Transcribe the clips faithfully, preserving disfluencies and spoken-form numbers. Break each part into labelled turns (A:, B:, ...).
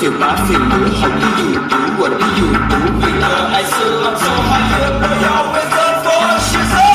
A: feel bad, feel blue. How do you do? What do you do? With her eyes so I'm so high up, but you always done for she's up.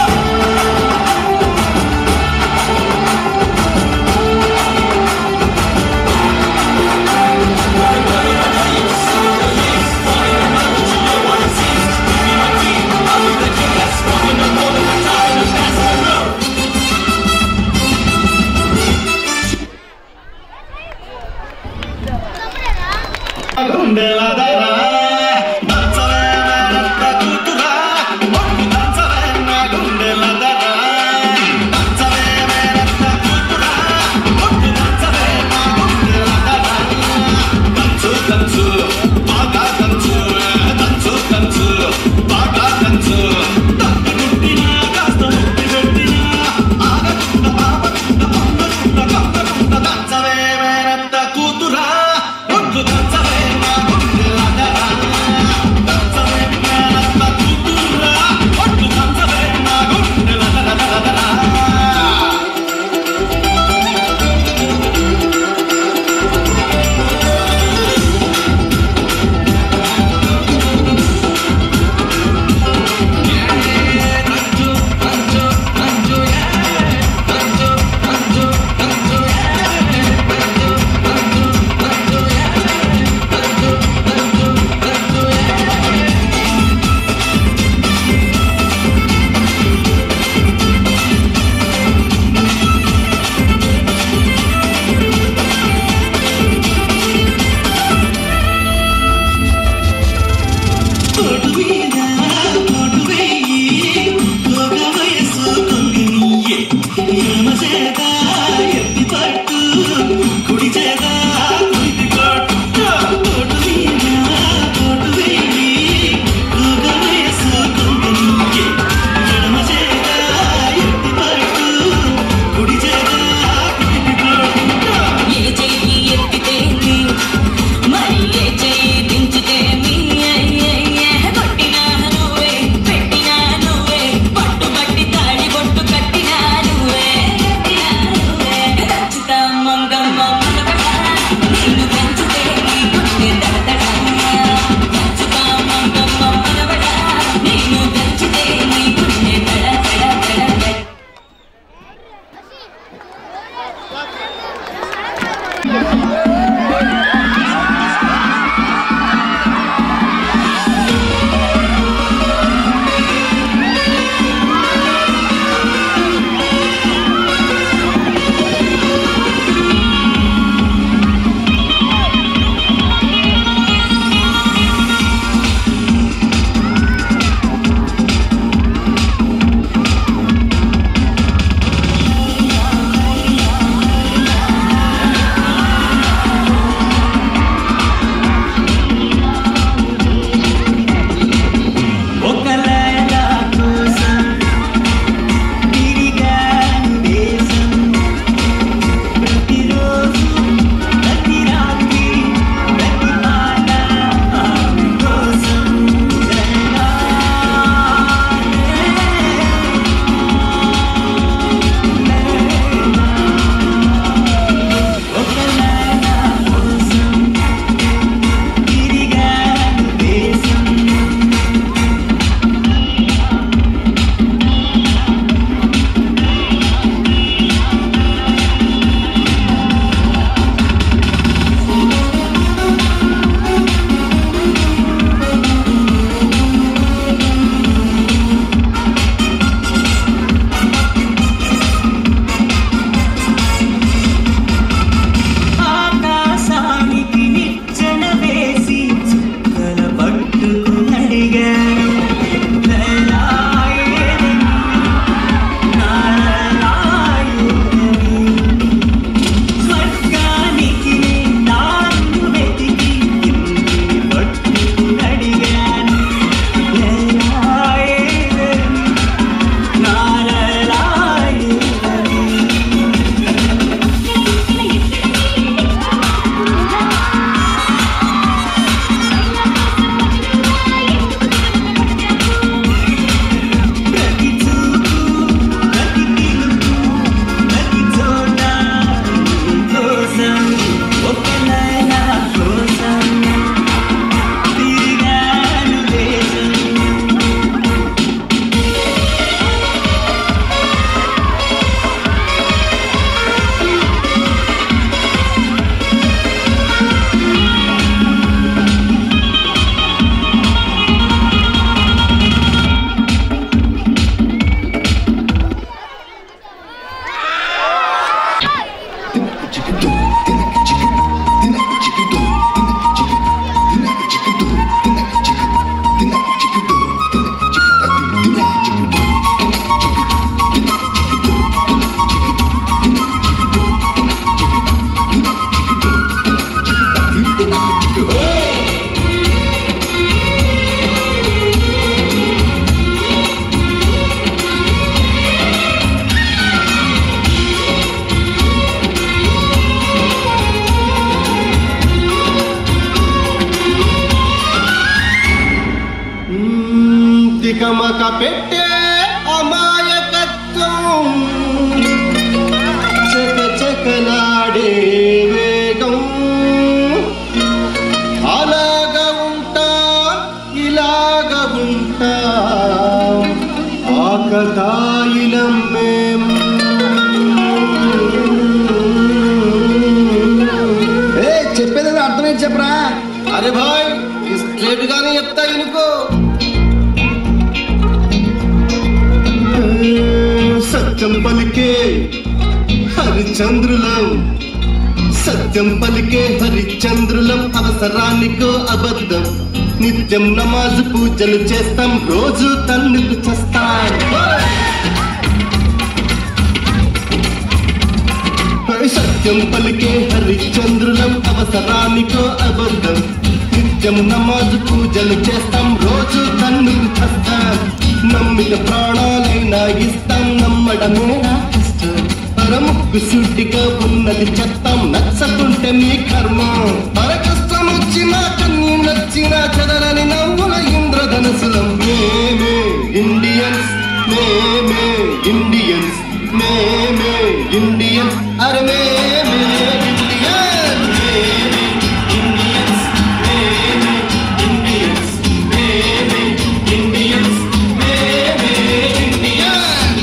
B: పెట్టే అమాయకత్వం చక చకలాడే వేగం అలాగా ఉంటా ఇలాగా ఉంటా ఆకతాయిలం మేము ఏ చెప్పేది అర్థమైంది చెప్పరా అరే భాయ్ స్ట్రేట్ గానే చెప్తా ఇనుకో సత్యం పలికే హరిచంద్రులం సత్యం పలికే హరిచంద్రులం అవసరానికో అబద్ధం నిత్యం నమాజు పూజలు చేస్తాం రోజు తన్నుకు చేస్తాం సత్యం పలికే హరిచంద్రులం అవసరానికో అబద్ధం నిత్యం నమాజు పూజలు చేస్తాం రోజు తన్నుకు చేస్తాం నమ్మిన ప్రాణాలైనా ఇస్తాం నమ్మడమేనా కష్టం పరముక్కు సూటిగా ఉన్నది చెత్తాం నచ్చకుంటే మీ కర్మ పర కష్టం వచ్చినా కన్నీ నచ్చినా చెదరని నవ్వుల ఇంద్రధనుసులం మేమే ఇండియన్స్ మేమే ఇండియన్స్ మేమే ఇండియన్స్ అరే మేమే ఇండియన్స్ మేమే ఇండియన్స్ మేమే ఇండియన్స్ మేమే ఇండియన్స్ మేమే ఇండియన్స్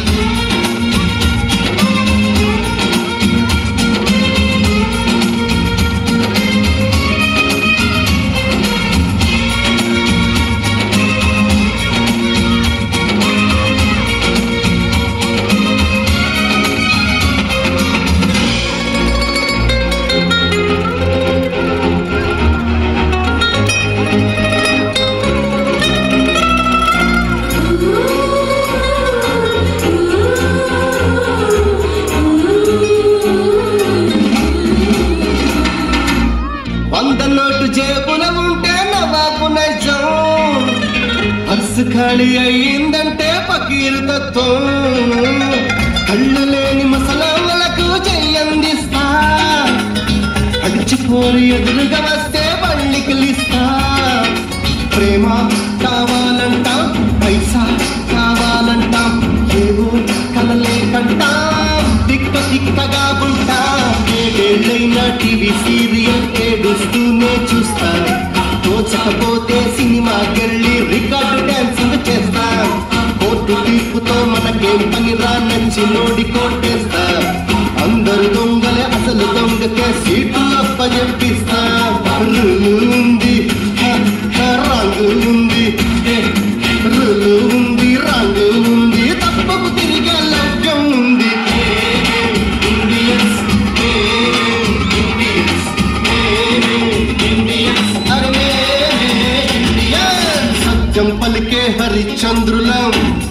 B: వంద నోటు జేబున ఉంటే నవాబు నైజం పర్సు ఖాళీ అయ్యిందంటే పకీరు తత్వం కళ్ళు లేని మసలవలకు చెయ్యందిస్తా అడిచిపోరు ఎదురుగా వస్తే బళ్ళికిలిస్తా ప్రేమ కావాలంటాం పైసా కావాలంటాం ఏవో కలలే కంటాం దిక్క దిక్కగా ఉంటాం ఏడేళ్ళైనా టీవీ సీరియల్ ఏడుస్తూనే చూస్తా తోచకపోతే సినిమాకెళ్ళి రికార్డు డాన్సింగ్ చేస్తాం కోర్టు తీర్పుతో మనకేం పని రా నచ్చి నోడి కోటేస్తా అందరు దొంగలే అసలు దొంగకే సీటు అప్పజెప్పిస్తా రులు ఉంది రంగు ఉంది రులు ఉంది రంగు ఉంది తప్పకు తిరిగే లభ్యం ఉంది ఇండియన్స్ ఇండియన్స్ ఇండియన్స్ అరే ఇండియన్స్ సత్యం పలికే హరిచంద్రులం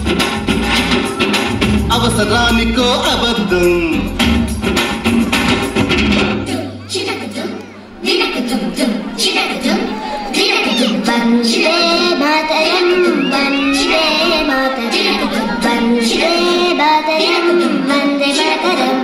B: అవసరానికో అబద్ధం
C: వందే మాతరం వందే మాతరం వందే మాతరం వందే మాతరం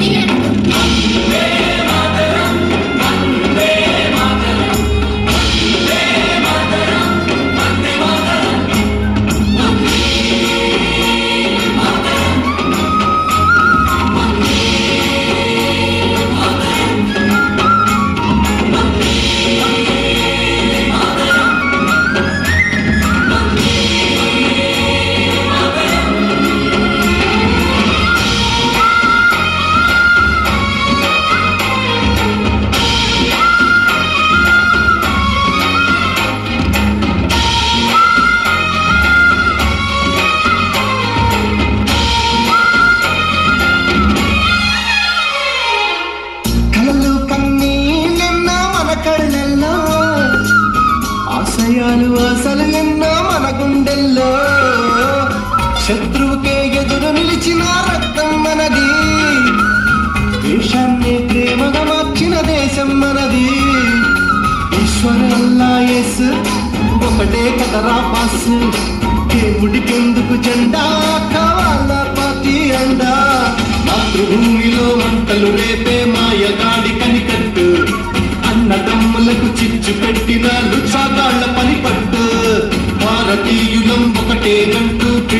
C: ఆశయాలు అసలు ఎన్నో మన గుండెల్లో శత్రువుకే ఎదురు నిలిచిన రక్తం మనది దేశాన్ని ప్రేమగా మార్చిన దేశం మనది ఈశ్వరల్లా యేసు ఒకటే కదరా పాస్ దేవుడికెందుకు జెండా కావాలా పార్టీ అండా మాతృభూమిలో మంటలు రేపే మాయగాడి కనికట్టు అన్నదమ్ములకు చిచ్చు పెట్టిన లుచాగాళ్ల పని పట్టు భారతీయులం ఒకటే గంటూ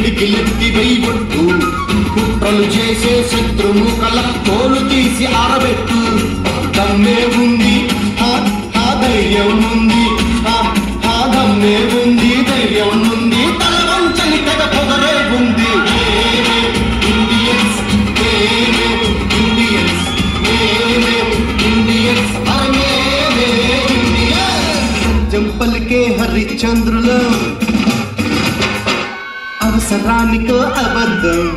C: చేసే శత్రుముఖల తోలు తీసి ఆరబెట్టు. దమ్మే ఉంది, ఆ ధైర్యం ఉంది, ఆ దమ్మే ఉంది, ధైర్యం ఉంది, తల వంచని తెగ పొగరే ఉంది. ఇండియన్స్ ఇండియన్స్ ఇండియన్స్ జంపలికే హరిశ్చంద్రులు అవసరానికో అబద్ధం.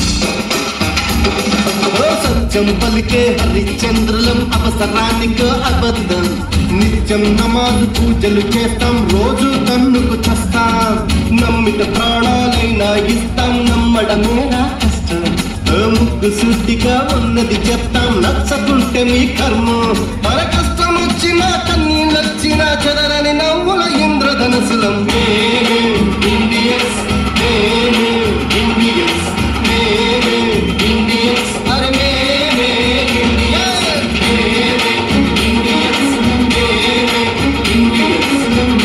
C: సత్యం పలికే హరిశ్చంద్రులం అవసరానికో అబద్ధం. నిత్యం నమాజు పూజలు చేస్తాం, రోజు కన్నుకు చస్తాం. నమ్మిత ప్రాణాలైనా ఇస్తాం, నమ్మడమేనా కష్టం. ముగ్గు సుద్దిగా ఉన్నది చెప్తాం, నచ్చకుంటే మీ కర్మ. మన కష్టం వచ్చినా కన్నీళ్ళొచ్చినా చెదరని నవ్వుల ఇంద్రధనసులం. ఇండియన్స్ ఇండియన్స్ ఇండియన్స్ అరే మేమే ఇండియన్స్ ఇండియన్స్ ఇండియన్స్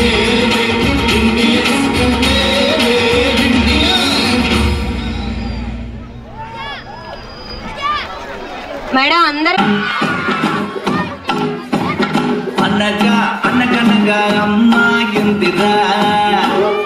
D: మేడం అందరూ
A: అనగా అనగనగా అమ్మాయిందిరా